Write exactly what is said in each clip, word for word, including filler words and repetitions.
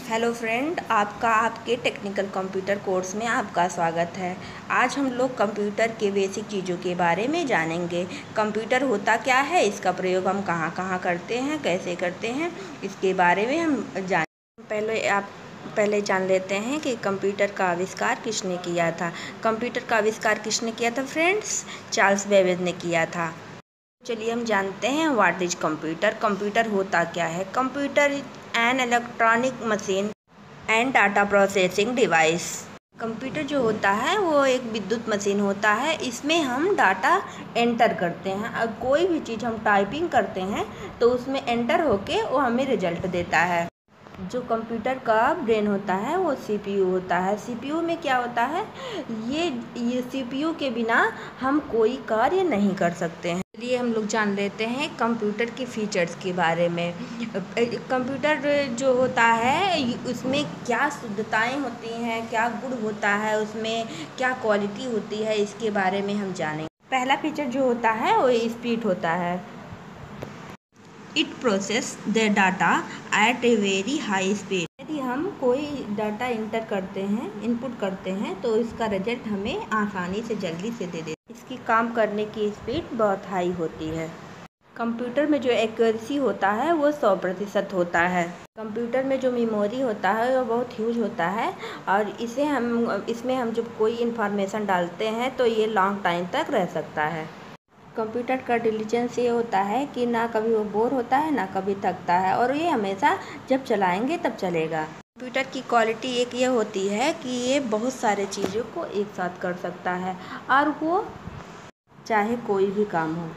Hello friend, आपका आपके technical computer course में आपका स्वागत है। आज हम लोग कंप्यूटर के बेसिक चीज़ों के बारे में जानेंगे। कंप्यूटर होता क्या है, इसका प्रयोग हम कहाँ कहाँ करते हैं, कैसे करते हैं, इसके बारे में हम जान पहले आप पहले जान लेते हैं कि कंप्यूटर का आविष्कार किसने किया था। कंप्यूटर का आविष्कार किसने किया था फ्रेंड्स? चार्ल्स बेबेज ने किया था। चलिए हम जानते हैं व्हाट इज कंप्यूटर। कंप्यूटर होता क्या है? Computer is an electronic machine and data processing device. Computer जो होता है वो एक विद्युत मशीन होता है। इसमें हम डाटा एंटर करते हैं। अब कोई भी चीज़ हम टाइपिंग करते हैं तो उसमें एंटर होके वो हमें रिजल्ट देता है। जो कंप्यूटर का ब्रेन होता है वो सीपीयू होता है। सीपीयू में क्या होता है, ये ये सीपीयू के बिना हम कोई कार्य नहीं कर सकते हैं। चलिए हम लोग जान लेते हैं कंप्यूटर के फीचर्स के बारे में। कंप्यूटर जो होता है उसमें क्या शुद्धताएं होती हैं, क्या गुण होता है, उसमें क्या क्वालिटी होती है, इसके बारे में हम जानेंगे। पहला फीचर जो होता है वो स्पीड होता है। It process the data at a very high speed. यदि हम कोई डाटा इंटर करते हैं, इनपुट करते हैं, तो इसका रिजल्ट हमें आसानी से जल्दी से दे देता है। इसकी काम करने की स्पीड बहुत हाई होती है। कंप्यूटर में जो एक्यूरेसी होता है वो सौ प्रतिशत होता है। कंप्यूटर में जो मेमोरी होता है वो बहुत ह्यूज होता है और इसे हम इसमें हम जब कोई इन्फॉर्मेशन डालते हैं तो ये लॉन्ग टाइम तक रह सकता है। कंप्यूटर का डिलीजेंस ये होता है कि ना कभी वो बोर होता है ना कभी थकता है और ये हमेशा जब चलाएंगे तब चलेगा। कंप्यूटर की क्वालिटी एक ये होती है कि ये बहुत सारे चीज़ों को एक साथ कर सकता है और वो चाहे कोई भी काम हो।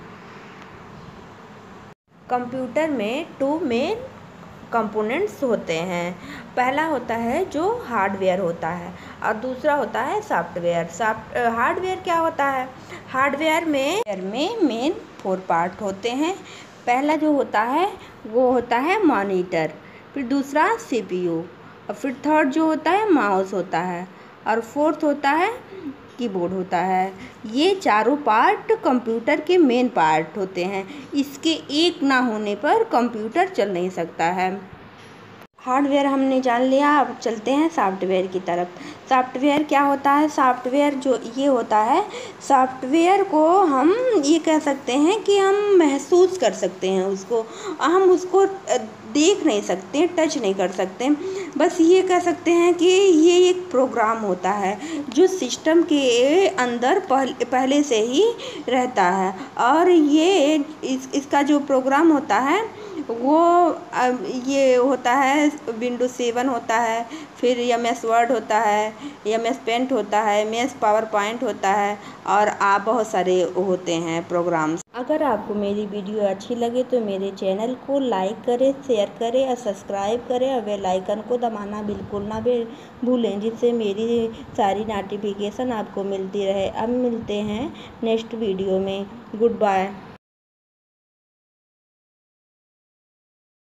कंप्यूटर में टू मेन कंपोनेंट्स होते हैं। पहला होता है जो हार्डवेयर होता है और दूसरा होता है सॉफ्टवेयर। सॉफ्ट हार्डवेयर क्या होता है? हार्डवेयर में में मेन फोर पार्ट होते हैं। पहला जो होता है वो होता है मॉनिटर, फिर दूसरा सीपीयू और फिर थर्ड जो होता है माउस होता है और फोर्थ होता है कीबोर्ड होता है। ये चारों पार्ट कंप्यूटर के मेन पार्ट होते हैं। इसके एक ना होने पर कंप्यूटर चल नहीं सकता है। हार्डवेयर हमने जान लिया, अब चलते हैं सॉफ्टवेयर की तरफ। सॉफ्टवेयर क्या होता है? सॉफ्टवेयर जो ये होता है, सॉफ्टवेयर को हम ये कह सकते हैं कि हम महसूस कर सकते हैं उसको, हम उसको देख नहीं सकते, टच नहीं कर सकते, बस ये कह सकते हैं कि ये एक प्रोग्राम होता है जो सिस्टम के अंदर पहले पहले से ही रहता है और ये इस इसका जो प्रोग्राम होता है वो ये होता है विंडोज सेवन होता है, फिर एम एस वर्ड होता है, एम एस पेंट होता है, एम एस पावर पॉइंट होता है और आप बहुत सारे होते हैं प्रोग्राम्स। अगर आपको मेरी वीडियो अच्छी लगे तो मेरे चैनल को लाइक करें, शेयर करें और सब्सक्राइब करें और बेल आइकन को दबाना बिल्कुल ना भूलें, जिससे मेरी सारी नोटिफिकेशन आपको मिलती रहे। अब मिलते हैं नेक्स्ट वीडियो में। Good bye.